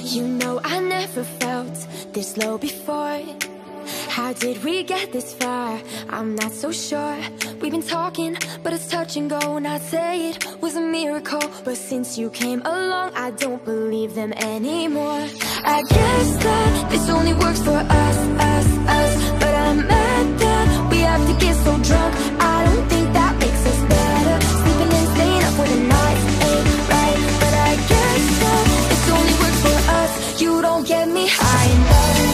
You know I never felt this low before. How did we get this far? I'm not so sure. We've been talking, but it's touch and go. And I'd say it was a miracle, but since you came along, I don't believe them anymore. I guess that this only works for us, but I'm mad that we have to get so drunk. I don't think that makes us better. Sleeping and staying up for the night ain't right, but I guess that this only works for us. You don't get me high enough.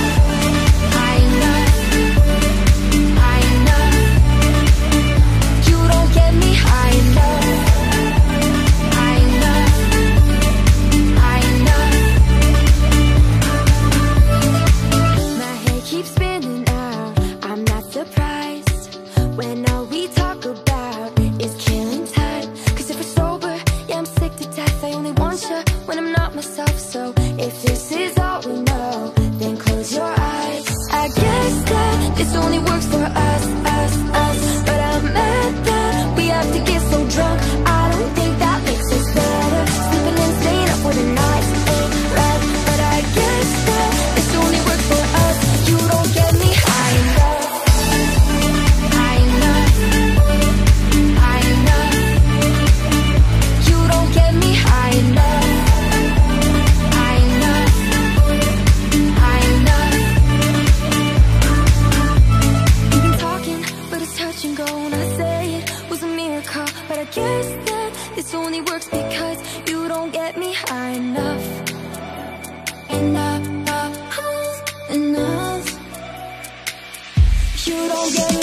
When all we talk about is killing time. Cause if we're sober, yeah, I'm sick to death. I only want you when I'm not myself. So if this is all we know, then close your eyes. I guess that this only works for us, but I'm mad that we have to get so drunk. I don't think that makes us better. Sleeping and staying up for the night ain't right, but I guess that this only works for us. You don't get me high enough. But I guess that this only works because you don't get me high enough. Enough. You don't get